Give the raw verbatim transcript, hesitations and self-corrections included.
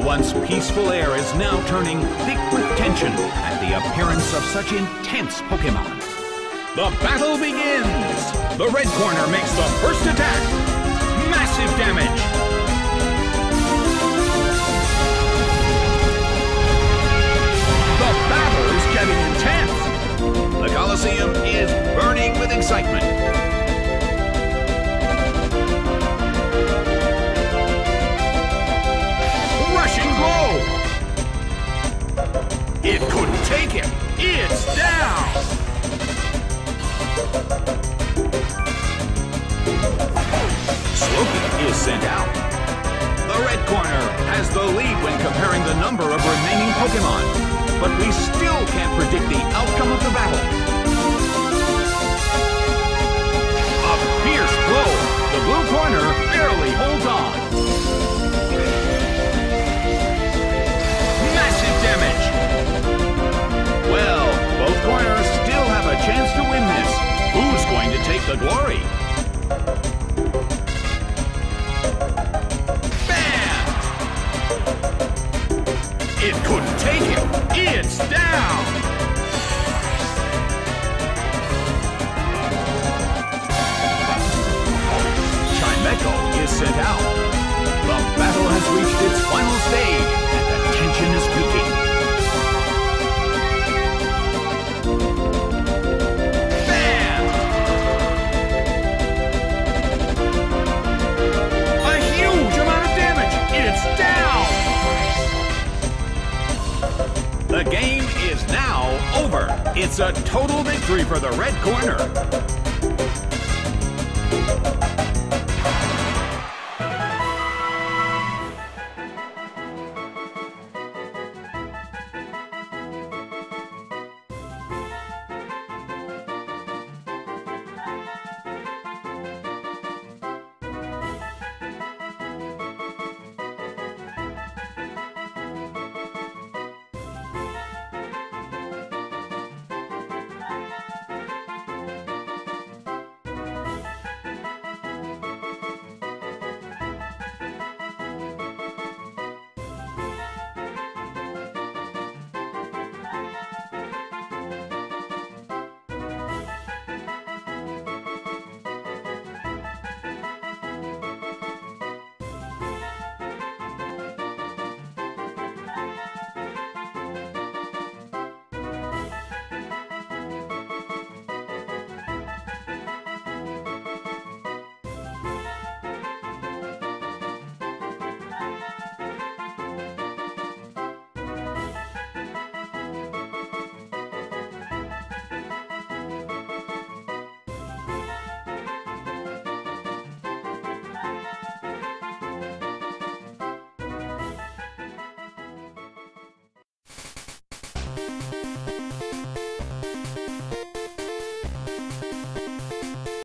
once peaceful air is now turning thick with tension at the appearance of such intense Pokémon. The battle begins! The red corner makes the first attack. Massive damage! The battle is getting intense! The Colosseum is burning with excitement. Rushing blow! It couldn't take him! It's down! Slowpoke is sent out. The red corner has the lead when comparing the number of remaining Pokémon, but we still can't predict the outcome of the battle. A fierce blow! The blue corner barely holds on. Massive damage! Well, both corners still have a chance to win this. Who's going to take the glory? Bam! It couldn't take him. It's down! Chimecho is sent out. The battle has reached its final stage, and the tension is peaking. Bam! A huge amount of damage! It's down! The game is now over. It's a total victory for the red corner.